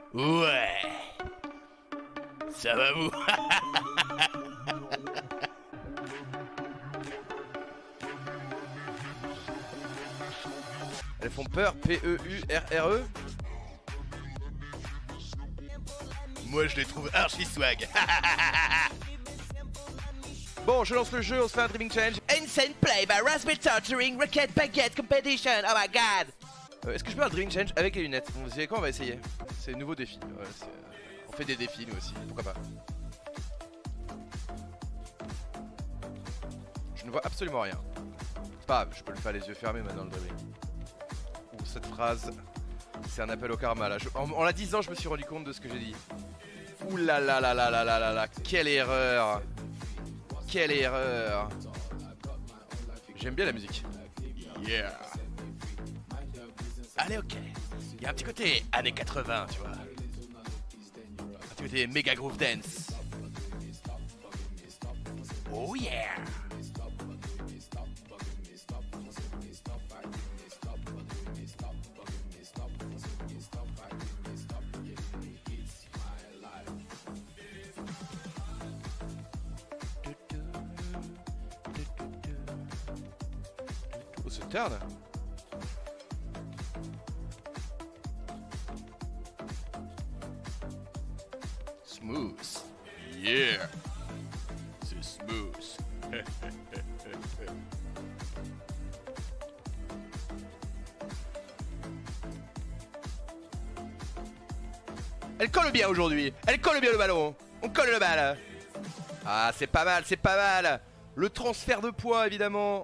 Ouais. Ça va vous? Elles font peur, P-E-U-R-R-E. Moi je les trouve archi swag. Bon, je lance le jeu, on se fait un Dreaming Challenge. Insane play by Raspberry Torturing Rocket Baguette Competition. Oh my god. Est-ce que je peux un Dreaming Challenge avec les lunettes? Vous savez quoi, on va essayer. C'est un nouveau défi. Ouais, on fait des défis nous aussi, pourquoi pas. Je ne vois absolument rien. C'est pas grave, je peux le faire les yeux fermés maintenant le dribbling. Ouh, cette phrase, c'est un appel au karma là. En la disant, je me suis rendu compte de ce que j'ai dit. Ouh là là là là là là là là, quelle erreur. Quelle erreur. J'aime bien la musique. Yeah. Allez, ok. Il y a un petit côté années 80, tu vois. Un petit côté méga groove dance. Oh yeah. Oh, ce turn. Smooth. Yeah. C'est smooth. Elle colle bien aujourd'hui. Elle colle bien le ballon. On colle le bal. Ah, c'est pas mal, c'est pas mal. Le transfert de poids, évidemment.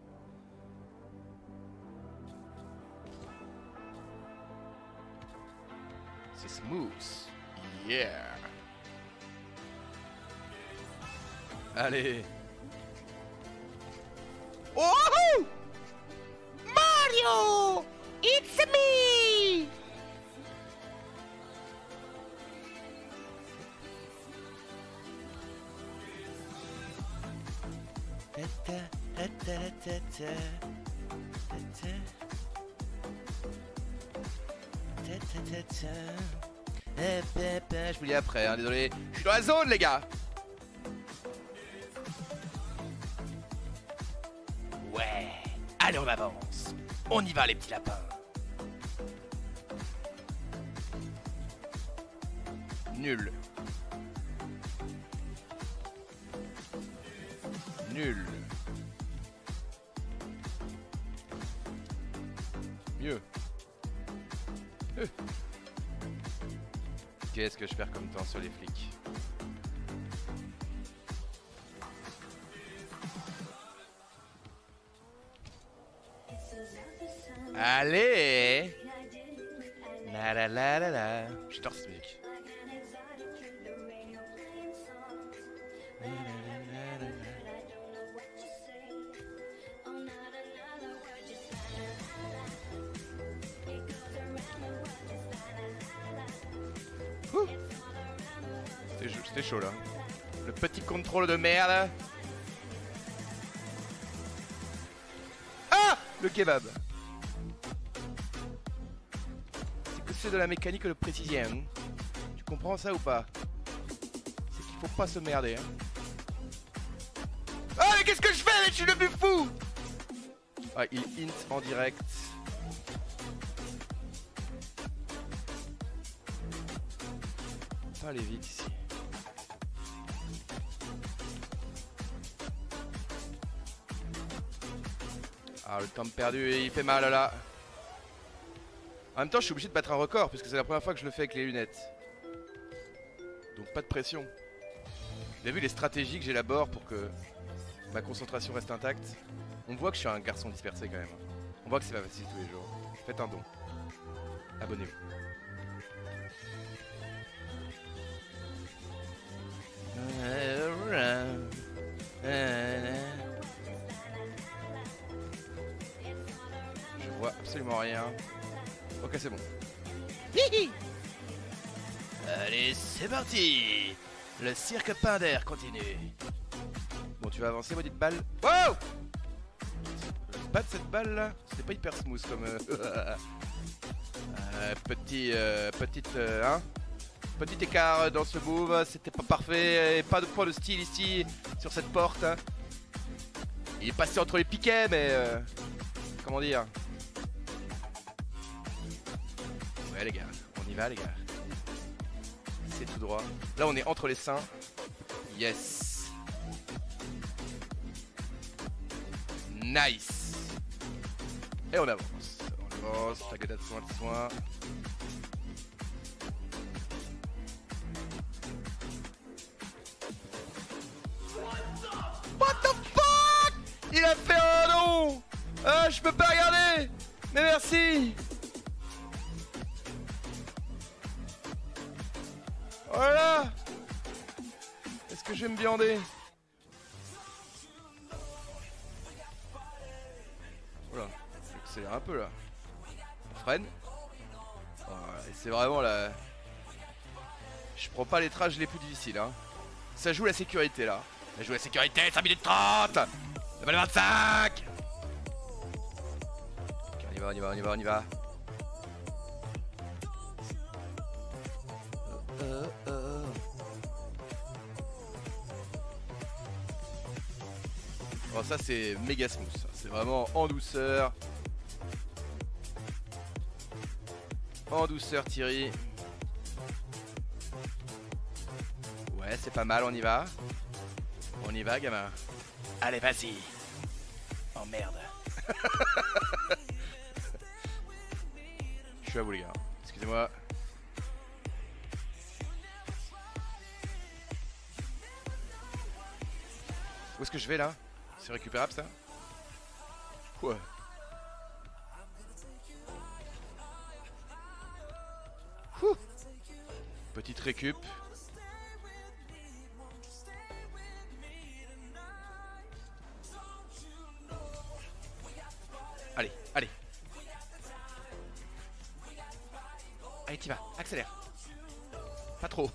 C'est smooth. Yeah. Allez. Oh! Mario! It's me! Je vous dis après, hein, désolé. Je suis dans la zone, les gars. Ouais. Allez, on avance. On y va, les petits lapins. Nul. Nul. Mieux. Qu'est-ce que je perds comme temps sur les flics? Allez! La la la la la. J'adore cette musique. C'était chaud là. Le petit contrôle de merde. Ah! Le kebab. C'est que c'est de la mécanique de précision. Tu comprends ça ou pas? C'est qu'il faut pas se merder. Hein. Ah mais qu'est-ce que je fais? Je suis le plus fou! Ah, il hint en direct. Pas aller vite ici. Ah, le temps perdu et il fait mal là. En même temps, je suis obligé de battre un record puisque c'est la première fois que je le fais avec les lunettes. Donc pas de pression. Vous avez vu les stratégies que j'élabore pour que ma concentration reste intacte? On voit que je suis un garçon dispersé quand même. On voit que c'est pas facile tous les jours. Faites un don. Abonnez-vous. Je vois absolument rien. Ok, c'est bon. Hihi. Allez, c'est parti. Le cirque Pinder continue. Bon, tu vas avancer, maudite balle. Wow! Le bas de cette balle là, c'était pas hyper smooth comme... Petit écart dans ce move, c'était pas parfait, et pas de point de style ici sur cette porte. Il est passé entre les piquets, mais comment dire? Ouais les gars, on y va les gars. C'est tout droit. Là on est entre les seins. Yes. Nice. Et on avance. On avance, t'inquiète de soin. What the fuck? Il a fait un nom. Ah, je peux pas regarder. Mais merci. Voilà. Est-ce que je vais me viander? Voilà, j'accélère un peu là. On freine. Voilà, et c'est vraiment la... Je prends pas les trages les plus difficiles hein. Ça joue la sécurité là. Ça joue la sécurité, 5 minutes 30. La balle 25. Ok, on y va. Bon, ça c'est méga smooth, c'est vraiment en douceur. En douceur Thierry. Ouais c'est pas mal, on y va. On y va gamin. Allez vas-y. Oh merde. Je suis à vous les gars, excusez-moi. Où est-ce que je vais là? C'est récupérable ça? Quoi? Ouh. Petite récup. Allez, allez. Allez, t'y vas, accélère. Pas trop.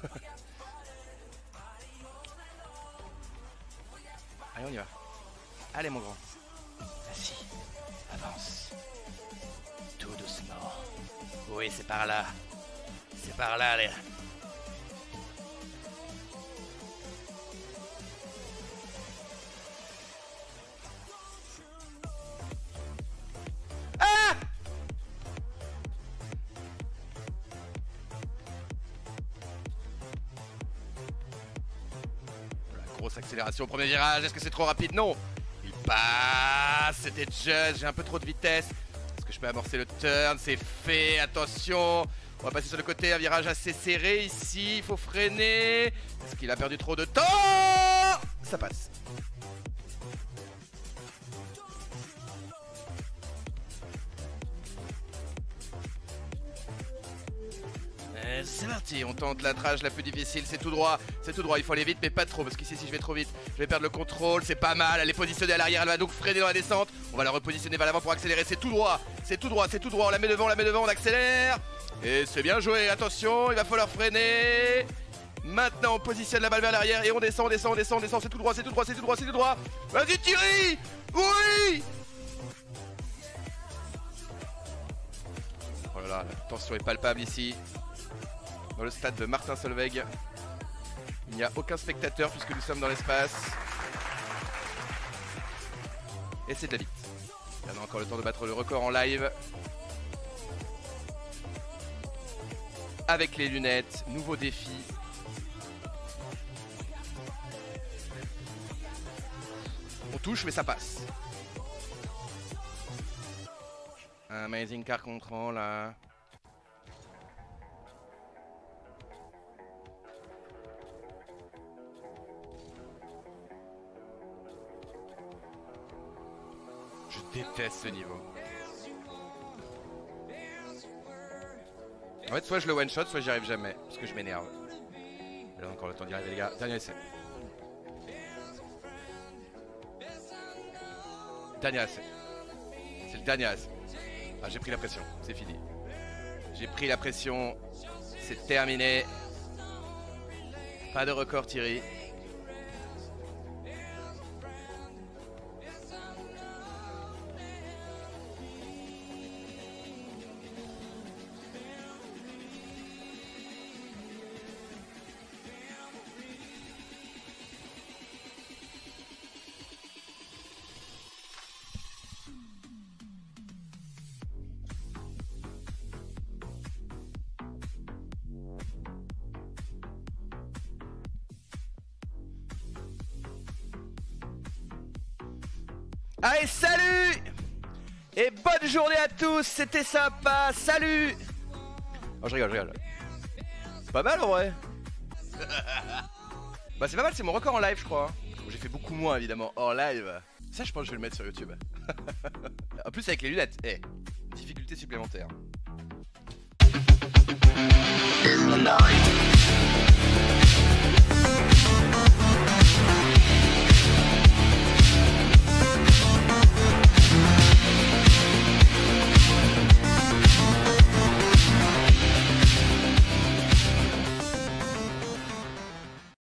Allez, on y va. Allez, mon grand. Vas-y, avance. Tout doucement. Oui, c'est par là. C'est par là, allez. Ah! Voilà, grosse accélération au premier virage. Est-ce que c'est trop rapide? Non. Il passe. C'était juste. J'ai un peu trop de vitesse. Est-ce que je peux amorcer le turn? C'est fait. Attention. On va passer sur le côté. Un virage assez serré ici. Il faut freiner. Est-ce qu'il a perdu trop de temps? Ça passe. C'est parti, on tente la trage la plus difficile, c'est tout droit, il faut aller vite mais pas trop parce qu'ici si je vais trop vite, je vais perdre le contrôle, c'est pas mal, elle est positionnée à l'arrière, elle va donc freiner dans la descente, on va la repositionner vers l'avant pour accélérer, c'est tout droit, on la met devant, on accélère, et c'est bien joué, attention, il va falloir freiner, maintenant on positionne la balle vers l'arrière et on descend, c'est tout droit, vas-y Thierry, oui. Oh là là, la tension est palpable ici. Dans le stade de Martin Solveig. Il n'y a aucun spectateur puisque nous sommes dans l'espace. Et c'est de la bite. Il y en a encore le temps de battre le record en live. Avec les lunettes, nouveau défi. On touche mais ça passe. Amazing car control là. Je déteste ce niveau. En fait, soit je le one shot, soit j'y arrive jamais. Parce que je m'énerve. Là, encore le temps d'y arriver, les gars. Dernier essai. Dernier essai. C'est le dernier essai. Ah, j'ai pris la pression. C'est fini. J'ai pris la pression. C'est terminé. Pas de record, Thierry. Allez, salut! Et bonne journée à tous, c'était sympa, salut! Oh, je rigole. Pas mal en vrai. Bah c'est pas mal, c'est mon record en live je crois. J'ai fait beaucoup moins évidemment hors live. Ça je pense que je vais le mettre sur YouTube. En plus avec les lunettes, difficulté supplémentaire.